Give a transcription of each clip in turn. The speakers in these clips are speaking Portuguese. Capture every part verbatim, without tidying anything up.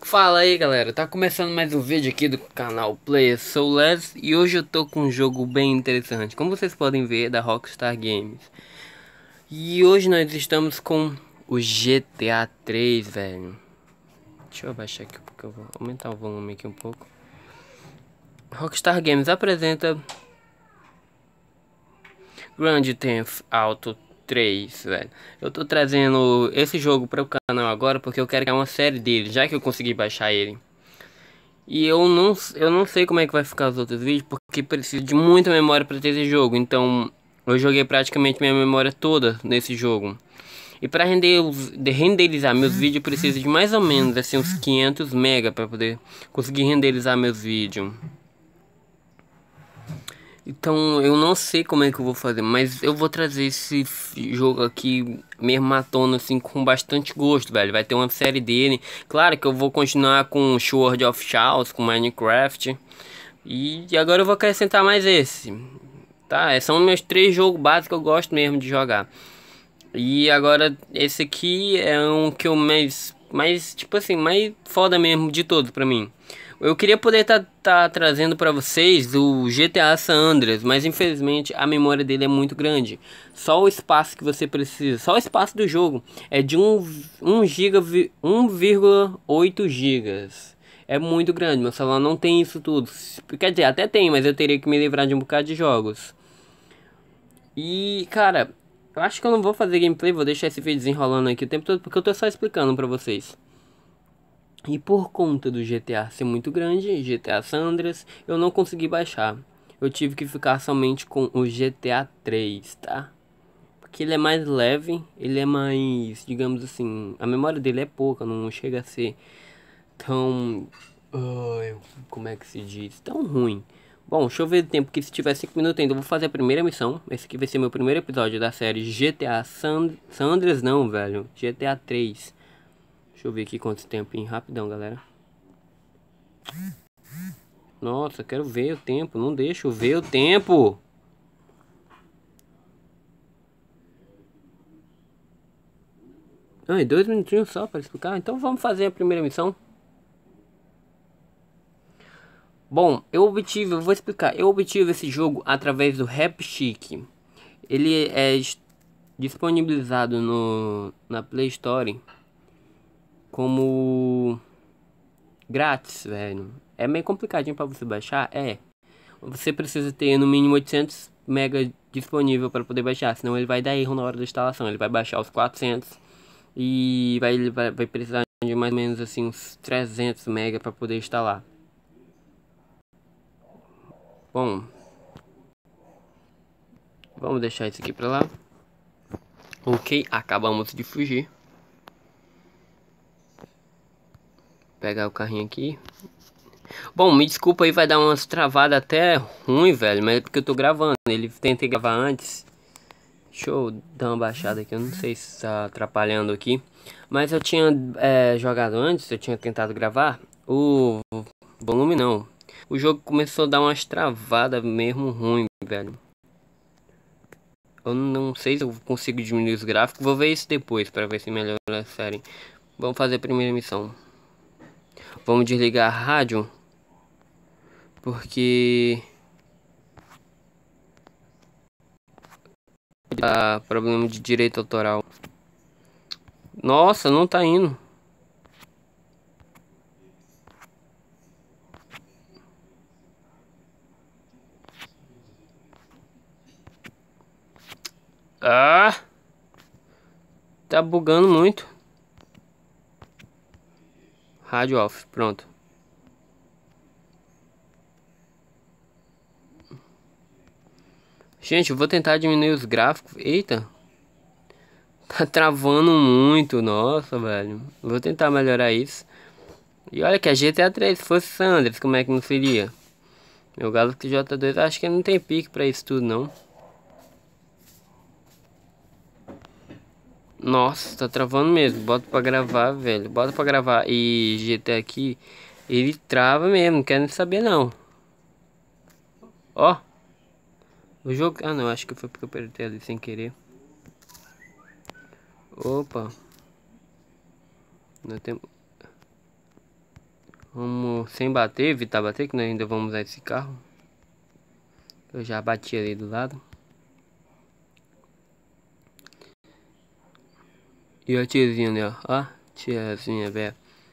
Fala aí galera, tá começando mais um vídeo aqui do canal Player Sou Les e hoje eu tô com um jogo bem interessante, como vocês podem ver, é da Rockstar Games. E hoje nós estamos com o G T A três, velho. Deixa eu abaixar aqui porque eu vou aumentar o volume aqui um pouco. Rockstar Games apresenta Grand Theft Auto três, velho. Eu tô trazendo esse jogo para o canal agora porque eu quero criar uma série dele, já que eu consegui baixar ele. E eu não, eu não sei como é que vai ficar os outros vídeos, porque preciso de muita memória para ter esse jogo. Então, eu joguei praticamente minha memória toda nesse jogo. E para render, renderizar meus vídeos, eu preciso de mais ou menos assim uns quinhentos mega para poder conseguir renderizar meus vídeos. Então eu não sei como é que eu vou fazer, mas eu vou trazer esse jogo aqui mesmo matando assim com bastante gosto, velho. Vai ter uma série dele. Claro que eu vou continuar com Sword of Chaos, com Minecraft. E agora eu vou acrescentar mais esse. Tá, esses são meus três jogos básicos que eu gosto mesmo de jogar. E agora esse aqui é um que eu mais, mais tipo assim, mais foda mesmo de todos pra mim. Eu queria poder estar tá, tá trazendo para vocês o G T A San Andreas, mas infelizmente a memória dele é muito grande. Só o espaço que você precisa, só o espaço do jogo é de um giga, um vírgula oito gigas. É muito grande, meu celular não tem isso tudo. Quer dizer, até tem, mas eu teria que me livrar de um bocado de jogos. E, cara, eu acho que eu não vou fazer gameplay, vou deixar esse vídeo desenrolando aqui o tempo todo, porque eu tô só explicando pra vocês. E por conta do G T A ser muito grande, G T A San Andreas, eu não consegui baixar. Eu tive que ficar somente com o G T A três, tá? Porque ele é mais leve, ele é mais, digamos assim, a memória dele é pouca, não chega a ser tão... Uh, como é que se diz? Tão ruim. Bom, deixa eu ver o tempo, que se tiver cinco minutos ainda eu vou fazer a primeira missão. Esse aqui vai ser meu primeiro episódio da série G T A San, San Andreas não, velho. G T A três. Deixa eu ver aqui quanto tempo, hein? Rapidão, galera. Nossa, quero ver o tempo. Não deixa eu ver o tempo. Ai, dois minutinhos só para explicar. Então vamos fazer a primeira missão. Bom, eu obtive, eu vou explicar. Eu obtive esse jogo através do Rapchick. Ele é disponibilizado no, na Play Store como grátis, velho. É meio complicadinho para você baixar, é. Você precisa ter no mínimo oitocentos mega disponível para poder baixar, senão ele vai dar erro na hora da instalação. Ele vai baixar os quatrocentos e vai, ele vai, vai precisar de mais ou menos assim uns trezentos mega para poder instalar. Bom, vamos deixar isso aqui para lá. Ok, acabamos de fugir. Pegar o carrinho aqui. Bom, me desculpa aí, vai dar umas travadas até ruim, velho, mas é porque eu tô gravando. Ele tentei gravar antes. Deixa eu dar uma baixada aqui, eu não sei se tá atrapalhando aqui. Mas eu tinha é, jogado antes, eu tinha tentado gravar. O volume não. O jogo começou a dar umas travadas mesmo ruim, velho. Eu não sei se eu consigo diminuir os gráficos. Vou ver isso depois para ver se melhora a série. Vamos fazer a primeira missão. Vamos desligar a rádio. Porque... dá problema de direito autoral. Nossa, não tá indo. Ah! Tá bugando muito. Rádio off, pronto. Gente, eu vou tentar diminuir os gráficos. Eita. Tá travando muito, nossa, velho. Vou tentar melhorar isso. E olha que a G T A três, se fosse San Andreas, como é que não seria? Meu Galaxy J dois, acho que não tem pique pra isso tudo, não. Nossa, tá travando mesmo. Bota pra gravar, velho. Bota pra gravar. E G T A aqui, ele trava mesmo, não quero nem saber, não. Ó. O jogo... Ah, não, acho que foi porque eu apertei ali sem querer. Opa. Não tem... Vamos sem bater, evitar bater, que nós ainda vamos usar esse carro. Eu já bati ali do lado. E a tiazinha ali, ó. Ó, tiazinha, velho.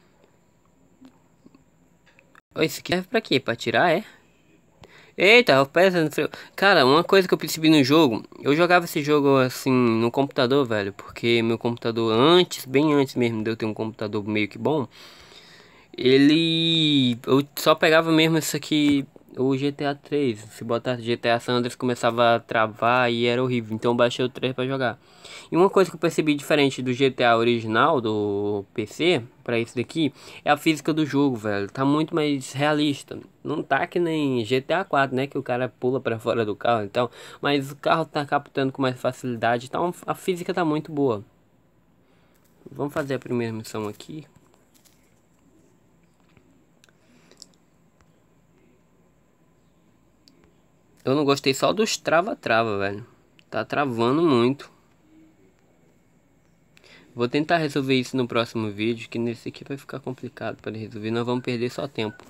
Esse aqui serve pra quê? Pra tirar, é? Eita, eu peço no frio. Cara, uma coisa que eu percebi no jogo, eu jogava esse jogo assim no computador, velho, porque meu computador antes, bem antes mesmo de eu ter um computador meio que bom, ele eu só pegava mesmo isso aqui, o G T A três. Se botasse G T A San Andreas começava a travar e era horrível. Então eu baixei o três pra jogar. E uma coisa que eu percebi diferente do G T A original do P C pra esse daqui é a física do jogo, velho. Tá muito mais realista. Não tá que nem G T A quatro, né, que o cara pula pra fora do carro, então, mas o carro tá captando com mais facilidade, então a física tá muito boa. Vamos fazer a primeira missão aqui. Eu não gostei só dos trava-trava, velho. Tá travando muito. Vou tentar resolver isso no próximo vídeo, que nesse aqui vai ficar complicado para resolver. Nós vamos perder só tempo.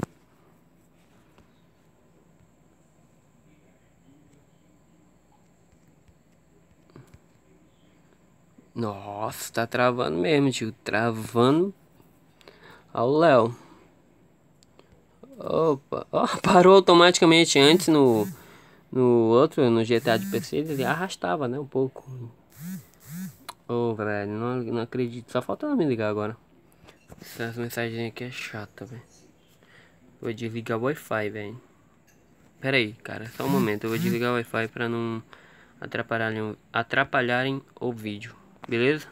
Nossa, tá travando mesmo, tio. Travando ao Léo. Opa, ó, parou automaticamente. Antes no, no outro, no G T A de P C, ele arrastava, né, um pouco. Ô, oh, velho, não, não acredito. Só falta ela me ligar agora. Essas mensagens aqui é chata, velho. Vou desligar o Wi-Fi, velho. Pera aí, cara, só um momento. Eu vou desligar o Wi-Fi pra não atrapalharem, atrapalharem o vídeo. Beleza?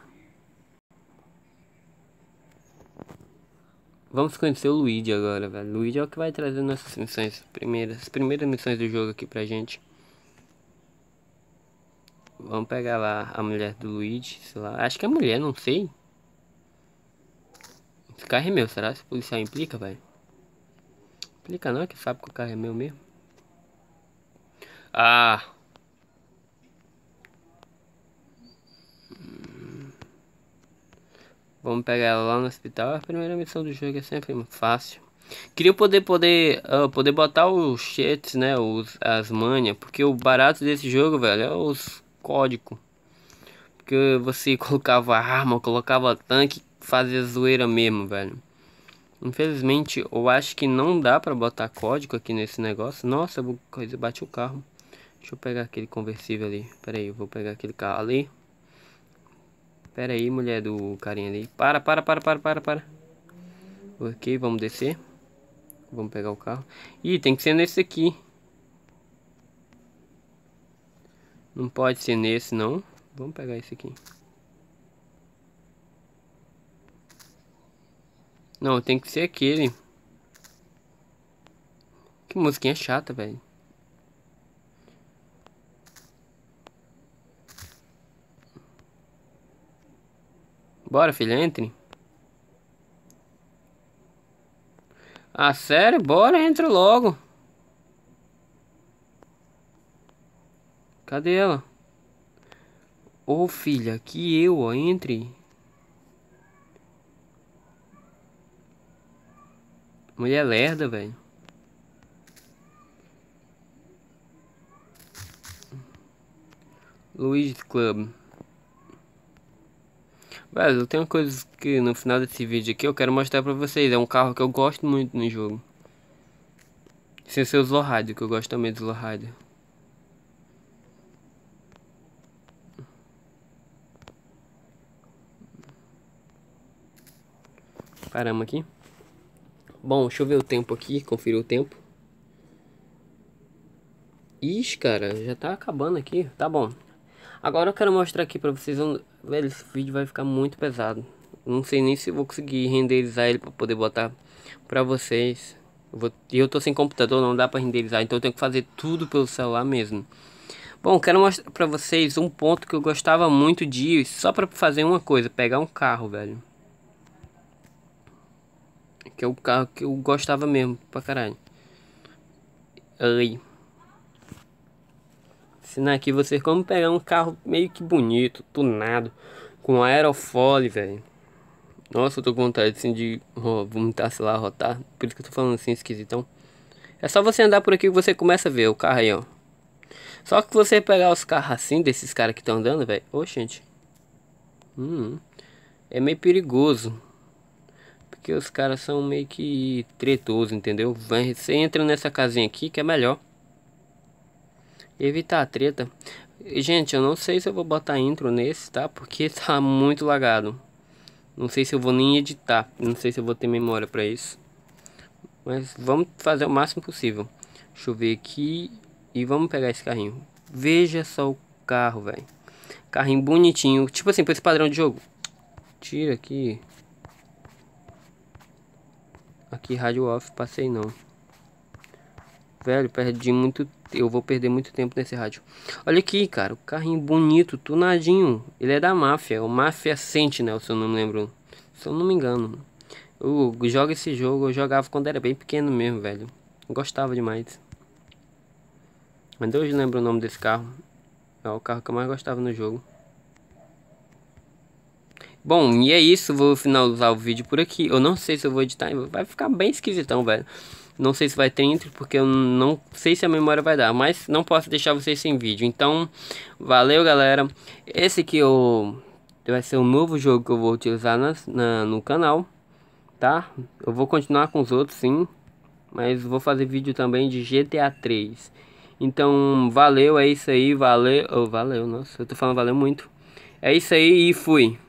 Vamos conhecer o Luigi agora, velho. O Luigi é o que vai trazer nossas missões primeiras, as primeiras missões do jogo aqui pra gente. Vamos pegar lá a mulher do Luigi, sei lá. Acho que é mulher, não sei. Esse carro é meu, será? Se o policial implica, velho? Implica não, que sabe que o carro é meu mesmo. Ah! Vamos pegar ela lá no hospital. A primeira missão do jogo é sempre fácil. Queria poder poder uh, poder botar os cheats, né, os as manhas, porque o barato desse jogo, velho, é os códigos. Porque você colocava arma, colocava tanque, fazia zoeira mesmo, velho. Infelizmente, eu acho que não dá pra botar código aqui nesse negócio. Nossa, eu vou coisa bati o carro. Deixa eu pegar aquele conversível ali. Pera aí, eu vou pegar aquele carro ali. Pera aí, mulher do carinha ali. Para, para, para, para, para, para. Ok, vamos descer. Vamos pegar o carro. Ih, tem que ser nesse aqui. Não pode ser nesse, não. Vamos pegar esse aqui. Não, tem que ser aquele. Que musiquinha chata, velho. Bora, filha, entre. Ah, sério? Bora, entra logo. Cadê ela? Ô, filha, que eu, ó, entre. Mulher lerda, velho. Luiz Club. Velho, eu tenho uma coisa que no final desse vídeo aqui eu quero mostrar pra vocês. É um carro que eu gosto muito no jogo. Sem ser os Lowrider, que eu gosto também dos Lowrider. Paramos aqui. Bom, deixa eu ver o tempo aqui, conferir o tempo. Ixi, cara, já tá acabando aqui. Tá bom. Agora eu quero mostrar aqui pra vocês. Um... Velho, esse vídeo vai ficar muito pesado. Não sei nem se eu vou conseguir renderizar ele pra poder botar pra vocês. Eu vou... E eu tô sem computador, não dá pra renderizar. Então eu tenho que fazer tudo pelo celular mesmo. Bom, quero mostrar pra vocês um ponto que eu gostava muito de ir. Só pra fazer uma coisa, pegar um carro, velho. Que é o carro que eu gostava mesmo, pra caralho. Aí. Ensinar aqui vocês como pegar um carro meio que bonito, tunado, com aerofólio, velho. Nossa, eu tô com vontade assim de ó, vomitar, sei lá, rotar. Por isso que eu tô falando assim, esquisitão. É só você andar por aqui que você começa a ver o carro aí, ó. Só que você pegar os carros assim, desses caras que estão andando, velho. Ô, gente. Hum, é meio perigoso. Porque os caras são meio que tretosos, entendeu? Vai, você entra nessa casinha aqui que é melhor. Evitar a treta. Gente, eu não sei se eu vou botar intro nesse, tá? Porque tá muito lagado. Não sei se eu vou nem editar. Não sei se eu vou ter memória pra isso. Mas vamos fazer o máximo possível. Deixa eu ver aqui. E vamos pegar esse carrinho. Veja só o carro, velho. Carrinho bonitinho. Tipo assim, pra esse padrão de jogo. Tira aqui. Aqui, rádio off. Passei não. Velho, perdi muito. Eu vou perder muito tempo nesse rádio. Olha aqui, cara. O carrinho bonito, tunadinho. Ele é da máfia. O Máfia Sentinel, se eu não me lembro. Se eu não me engano. Eu jogo esse jogo. Eu jogava quando era bem pequeno mesmo, velho. Eu gostava demais. Mas hoje lembro o nome desse carro. É o carro que eu mais gostava no jogo. Bom, e é isso. Vou finalizar o vídeo por aqui. Eu não sei se eu vou editar. Vai ficar bem esquisitão, velho. Não sei se vai ter intro, porque eu não sei se a memória vai dar. Mas não posso deixar vocês sem vídeo. Então, valeu, galera. Esse aqui eu... vai ser um novo jogo que eu vou utilizar na, na, no canal. Tá? Eu vou continuar com os outros, sim. Mas vou fazer vídeo também de G T A três. Então, valeu, é isso aí. Valeu, oh, valeu, nossa, eu tô falando valeu muito. É isso aí e fui.